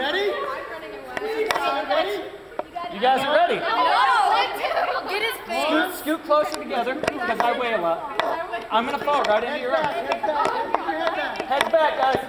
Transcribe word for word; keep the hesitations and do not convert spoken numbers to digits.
ready? Ready? You guys are ready? No! Get his face. Scoot, scoot closer together because I weigh a lot. I'm going to fall right into your arm. Head back. Heads back, guys.